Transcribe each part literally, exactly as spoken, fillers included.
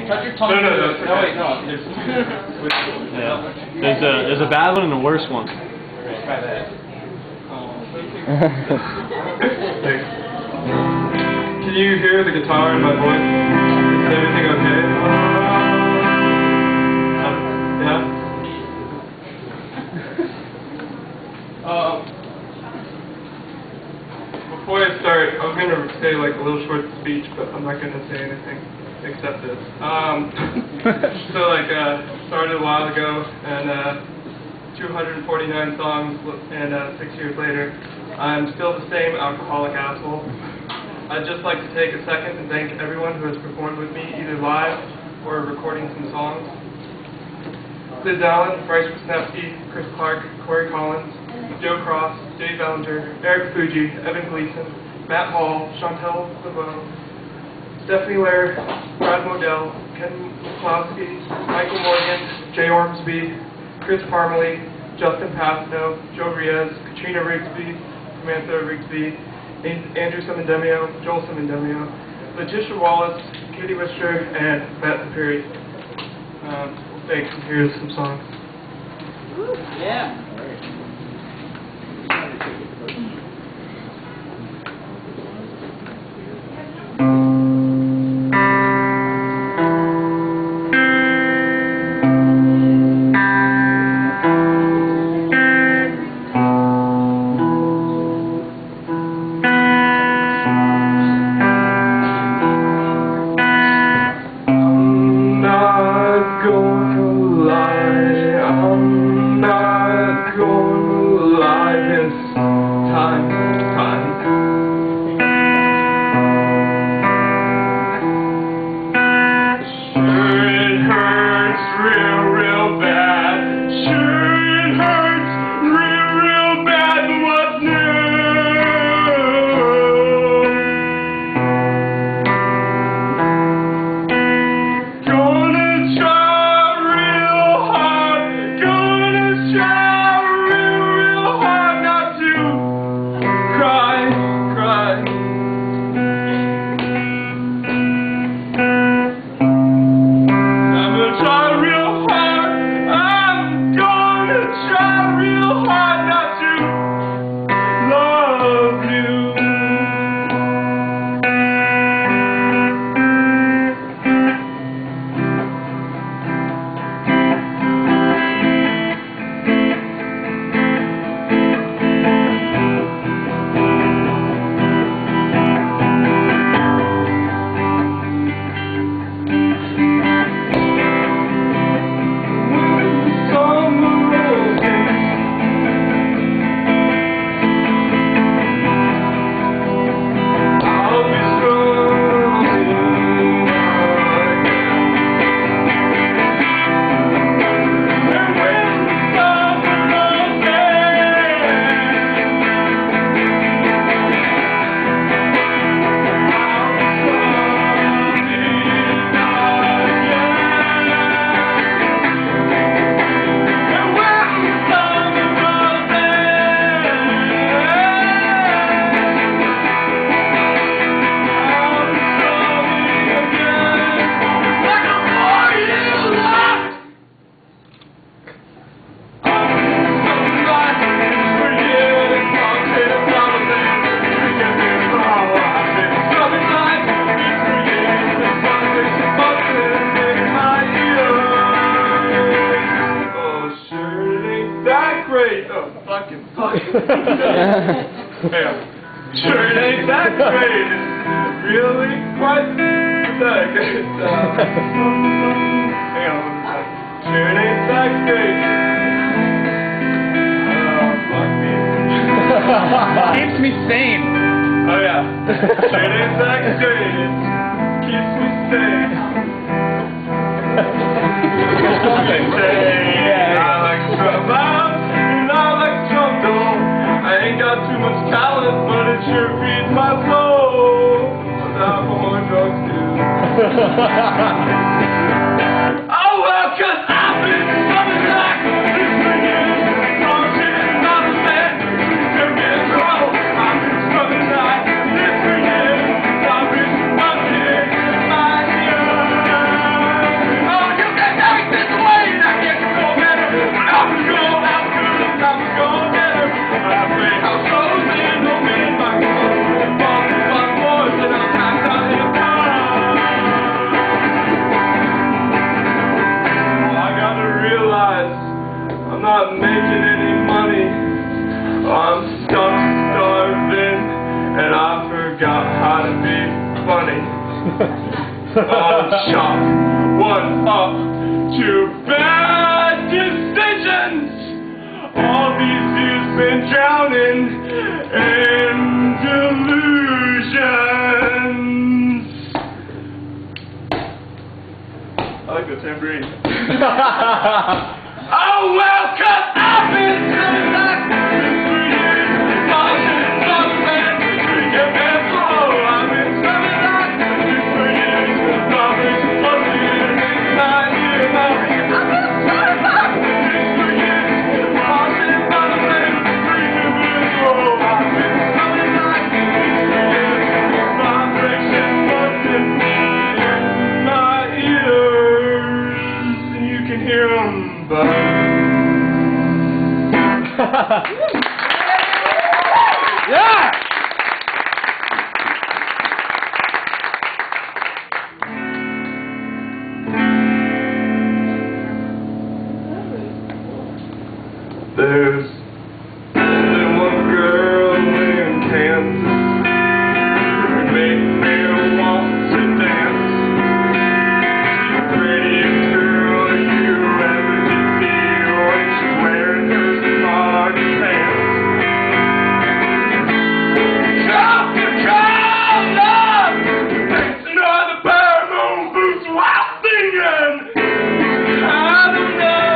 Touch your tongue. No, no, no. No, wait, no. There's, Yeah. There's a there's a bad one and a worse one. okay, try that. Can you hear the guitar in my voice? Is everything okay? Uh, yeah? Uh, before I start, I was going to say like a little short speech, but I'm not going to say anything except this. Um, so like, uh, started a while ago, and uh, two hundred forty-nine songs, and uh, six years later, I'm still the same alcoholic asshole. I'd just like to take a second and thank everyone who has performed with me, either live or recording some songs. Liz Allen, Bryce Wisniewski, Chris Clark, Corey Collins, Joe Cross, Dave Bellinger, Eric Fuji, Evan Gleason, Matt Hall, Chantel LeBeau, Stephanie Lair, Brad Modell, Ken Klowski, Michael Morgan, Jay Ormsby, Chris Parmalee, Justin Pasno, Joe Riaz, Katrina Rigsby, Samantha Rigsby, Andrew Semendemio, Joel Semendemio, Letitia Wallace, Katie Wisher, and Matt Perry. Um, thanks, and here's some songs. Yeah. fucking fucking. Hang Sure, it ain't that great. It's really quite pathetic. It's, uh, hang on, one second. Sure, it ain't that great. Oh, fuck me. Keeps me sane. Oh, yeah. Sure, it ain't that great. It keeps me sane. They say I like drum out and I like jungle. I ain't got too much talent, but it sure feeds my soul. With alcohol and drugs too. Oh well, 'cause I've been coming back this years. Some shit is not a man. You're getting trouble. I've been coming back this years. I've been fucking in my ears. chalk one up to bad decisions. All these years been drowning in delusions. I like the tambourine. Oh well, 'cause I've been coming back for years. Marching, marching, drinking and slow. I've been coming back for years. Marching, marching, nine years now. I've been coming back for years. Marching, marching, drinking and slow. I've been coming back for years. Vibration buzzing in my ears, and you can hear 'em. Yeah! There's only one girl in Kansas who makes me want to dance. She's the prettiest girl you ever did see when she's wearing her smart pants. Drop the collar, dancing on the Paramount boots while singing. I don't know.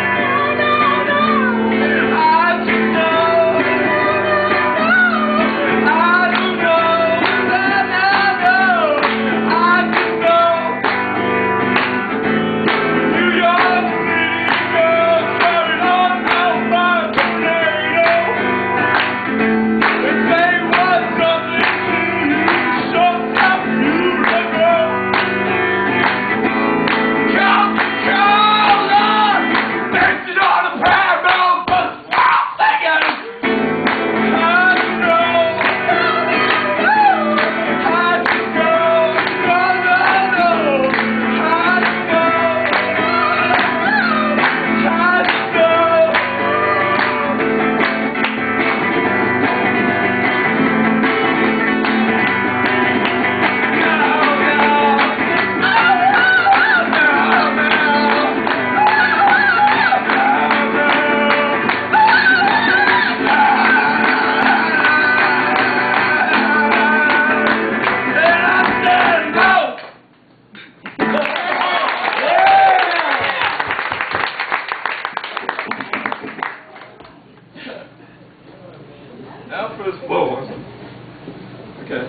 Now for the slow one. Okay.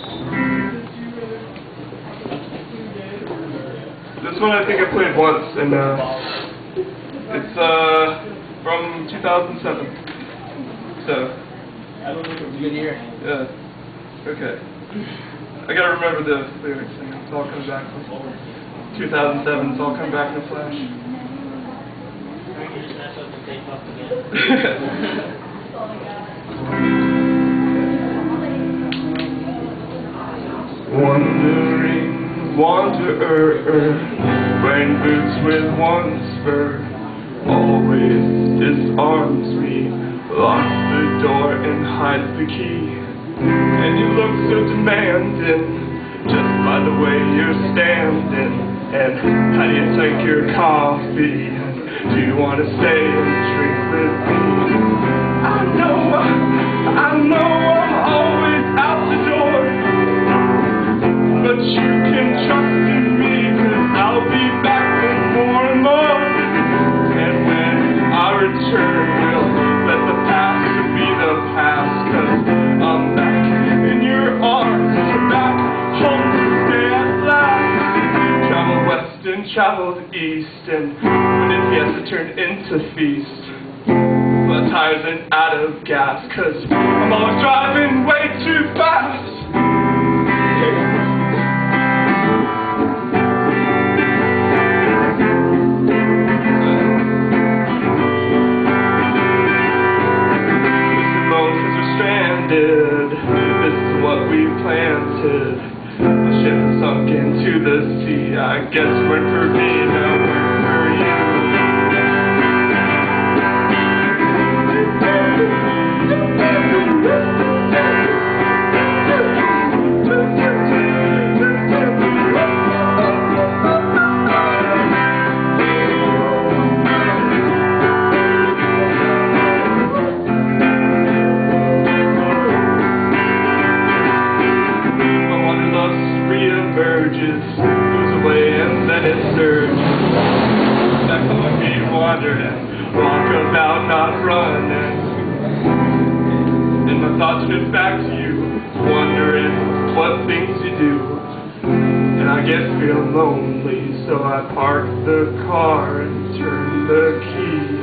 This one I think I played once, and uh, it's uh, from two thousand seven. So. That was a good year. Yeah. Okay. I gotta remember the lyrics, and it's all coming back. two thousand seven, it's all coming back in a flash. Wandering wanderer, wearing boots with one spur, always disarms me, locks the door and hides the key. And you look so demanding, just by the way you're standing. And how do you take your coffee? Do you want to stay and drink with me? I know, I know I'm always out the door, but you can trust in me, 'cause I'll be back for more and more. And when I return, we'll let the past be the past, 'cause I'm back in your arms, back home to stay at last. Travel west and traveled east, and when it has to turn into feast. My tires ain't out of gas, 'cause I'm always driving way too fast. This is what we planted. The ship sunk into the sea. I guess we're for me, now we're for you. wander and walk about, not run. And, and my thoughts drift back to you, wondering what things you do. And I get feeling lonely, so I park the car and turn the key.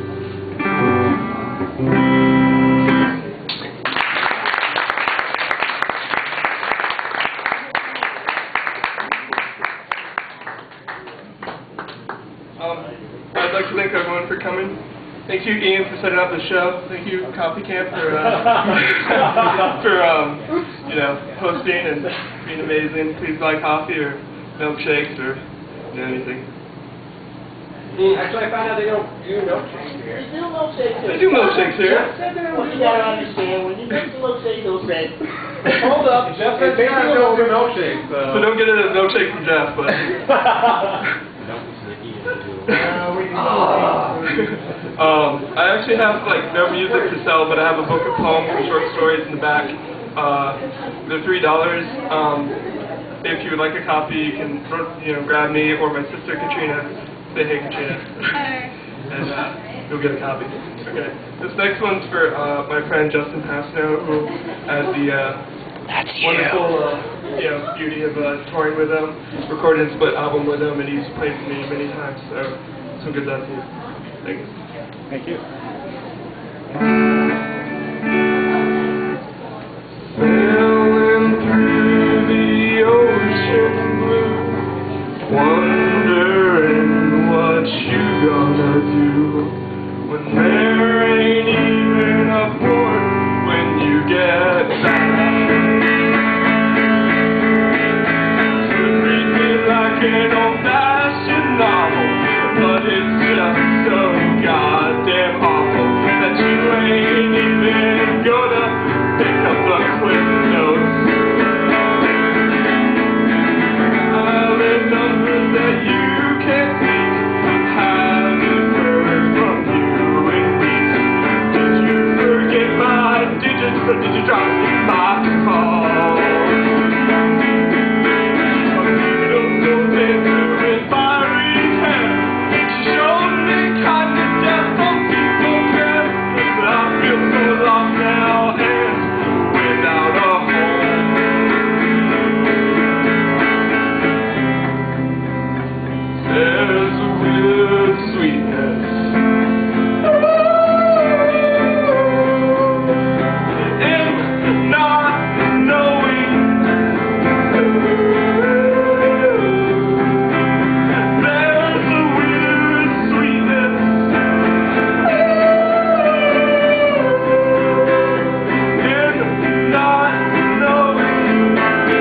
Um, I'd like to thank everyone for coming. Thank you, Ian, for setting up the show. Thank you, Coffee Camp, for uh, for um, you know, hosting and being amazing. Please buy coffee or milkshakes or you know, anything. Actually, I found out they don't do milkshakes here. They do milkshakes here. They do milkshakes here. Well, you gotta understand, when you make the milkshake, they'll say, Hold up, Jeff said they don't do milkshakes, So so. don't get a milkshake from Jeff, but. um, I actually have like no music to sell, but I have a book of poems and short stories in the back. Uh, they're three dollars. Um, if you would like a copy, you can you know grab me or my sister Katrina. Say hey, Katrina, and uh, you'll get a copy. Okay. This next one's for uh, my friend Justin Pasno, who has the uh, wonderful uh, you know beauty of uh, touring with him, recording a split album with him, and he's played for me many times. So some good luck to you. Thanks. Thank you. Sailing through the ocean blue, wondering what you gonna do when there ain't even a port when you get back. Read it like an old-fashioned novel, but it's just so goddamn awful that you ain't even gonna pick up the quick notes. I live numbers that you can't see. Haven't heard from you in weeks. Did you forget my digits or did you drop my call? A beautiful dancer with fiery hair. She showed me kindness that some people care. But I feel so lost now and without a home. There's a weird sweetness in not knowing. There's a weird sweetness in not knowing.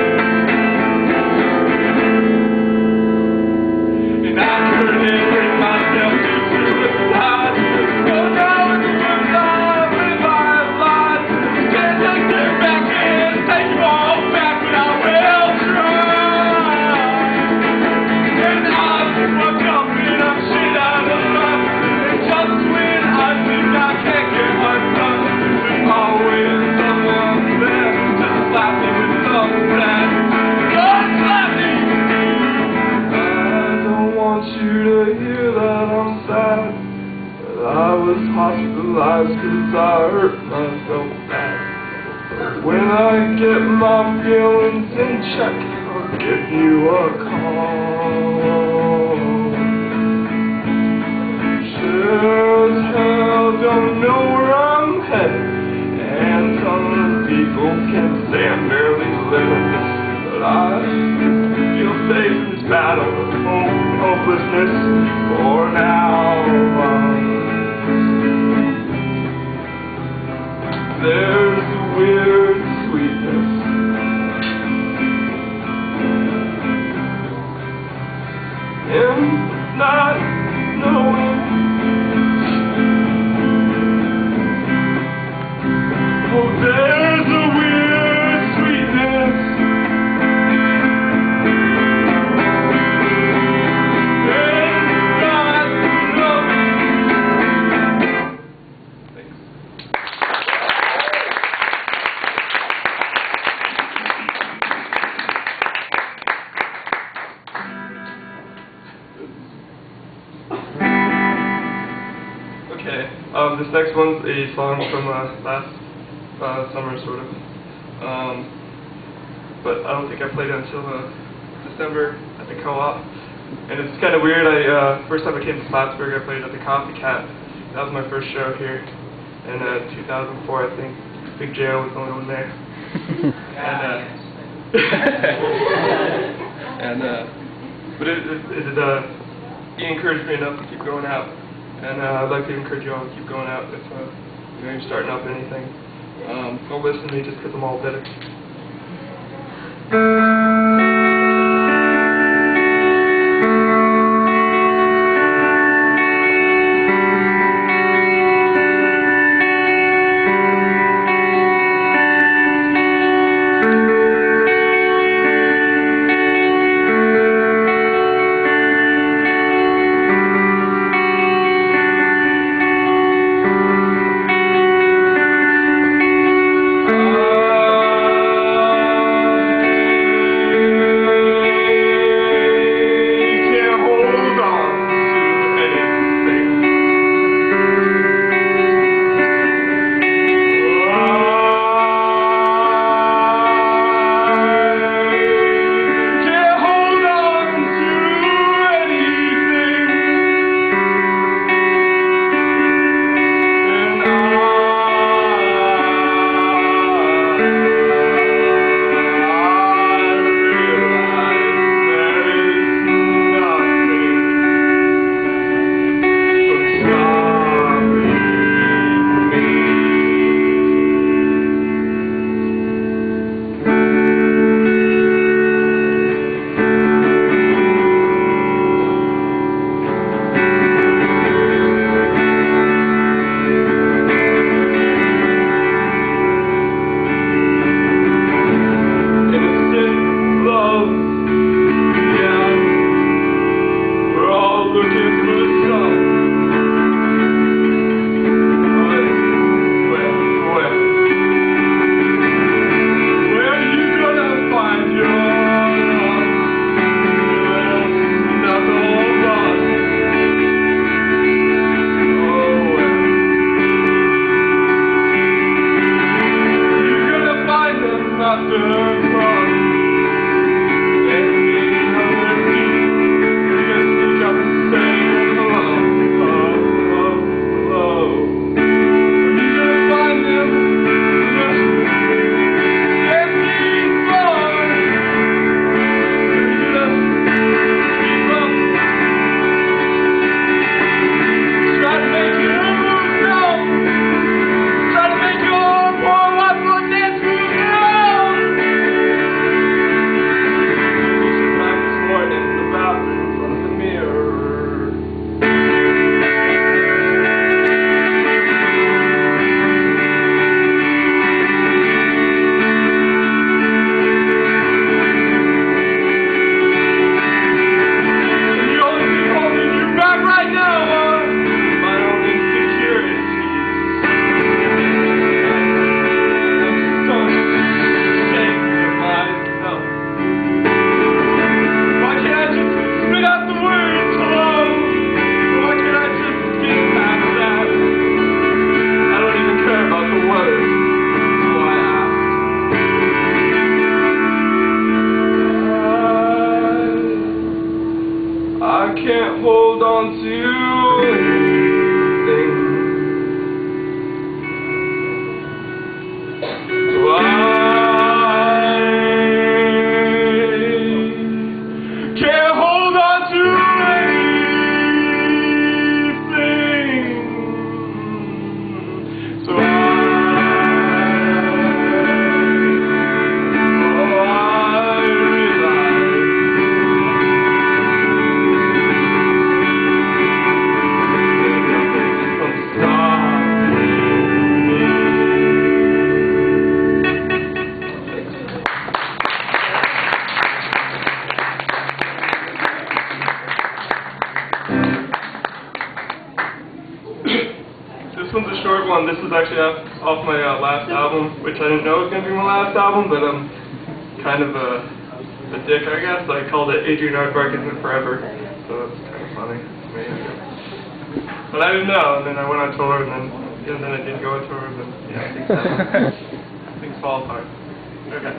And I couldn't bring myself to suicide. So now it's good time in my life. Can't take them back and take you all back, but I will try. And I fuck up and I'm shit out of luck. And just when I think I can't get undone, there's always someone there to slap me with something that God slap me. I don't want you to hear that I'm sad, but I was hospitalized cause I hurt myself bad. But when I get my feelings in check, I'll give you a call. Sure as hell don't know where I'm headed, and some people can say I'm barely living, but I feel safe in this battle of hope and hopelessness for now. There's a weird sweetness in not knowing. Oh, there's a weird sweetness Okay. Um, this next one's a song from uh, last uh, summer, sort of. Um, but I don't think I played it until uh, December at the co-op. And it's kind of weird. I uh, first time I came to Plattsburgh, I played at the Coffee Cat. That was my first show here in uh, two thousand four, I think. Big J O was the only one there. and uh, and uh, but it, it, it uh, he encouraged me enough to keep going out. And uh, I'd like to encourage you all to keep going out if uh, you know, you're starting up anything. Um, don't listen to me just because I'm all bitter. I can't hold on to anything. So I can't hold on to anything. So I This one's a short one. This is actually off, off my uh, last album, which I didn't know was going to be my last album, but I'm kind of a, a dick, I guess. I called it Adrian Aardvark Isn't Forever, so it's kind of funny to me, I guess. But I didn't know, and then I went on tour, and then and then I didn't go on tour, and then yeah, things happened. Things fall apart. Okay.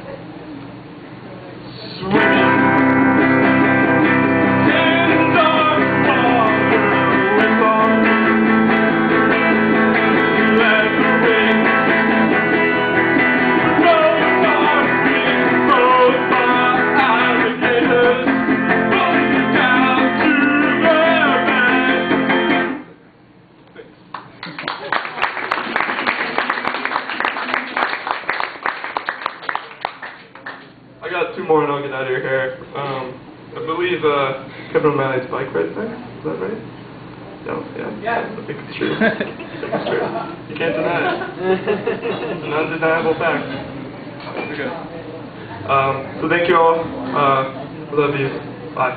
I got two more and I'll get out of your hair. Um, I believe uh, Kevin O'Malley's bike right there. Is that right? No? Yeah? Yeah. I think it's true. I think it's true. You can't deny it. It's an undeniable fact. We're good. Um, so thank you all. Uh, love you. Bye.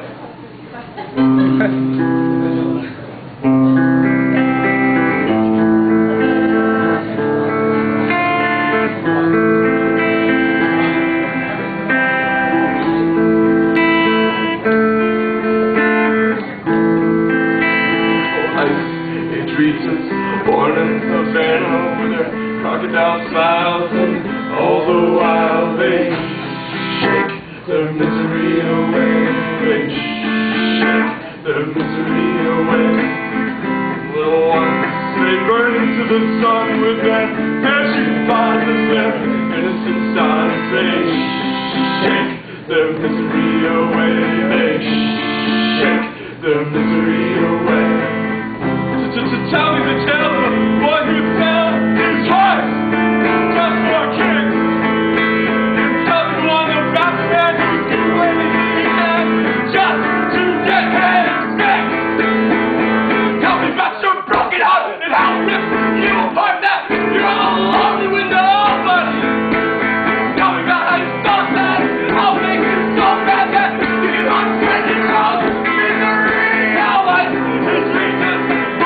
Born in Savannah with their crocodile smiles, and all the while they shake their misery away. They shake their misery away. Little ones, they burn into the sun with their parachute bodies, their innocent sons. They shake their misery away. They shake their misery away. Just to tell me the tale of the boy who fell his heart just for a kick. Tell me one of the rap man who do anything he can just to get his fix. Tell me about your broken heart and how it rips you apart, that you're all alone with nobody. Tell me about how you thought that I'll make you so bad that you can unfriend your own misery. How life is reason.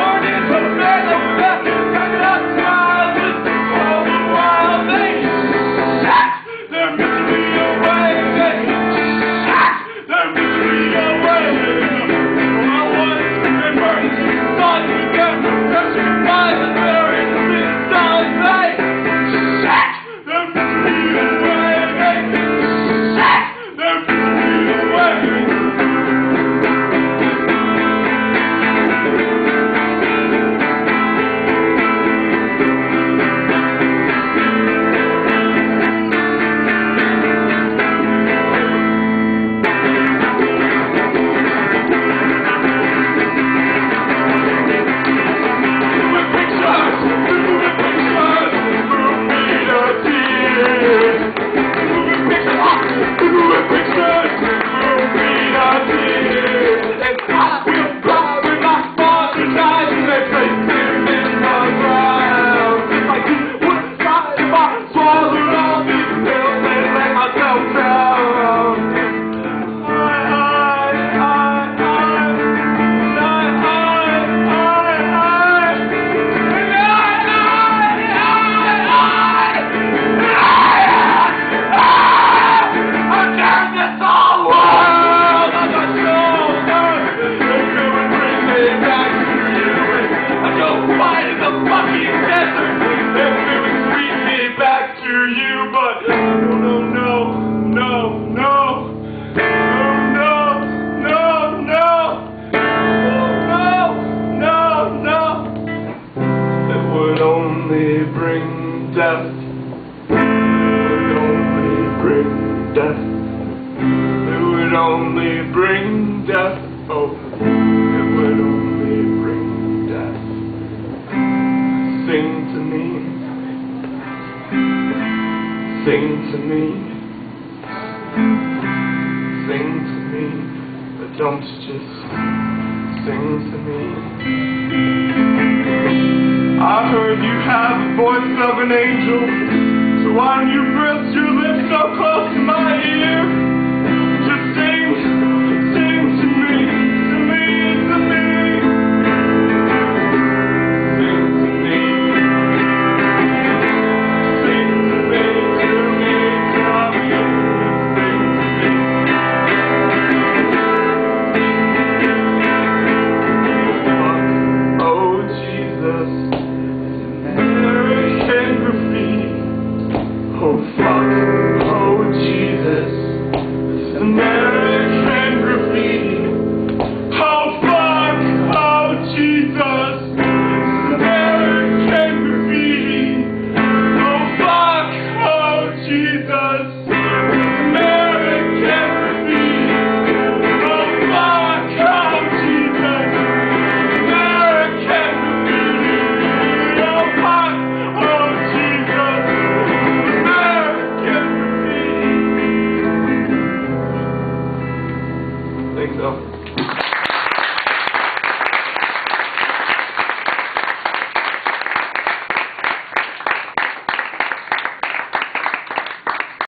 Death, it would only bring death. It would only bring death. Oh, it would only bring death. Sing to me, sing to me, sing to me, but don't just sing to me. I heard you have the voice of an angel, so why don't you press your lips so close to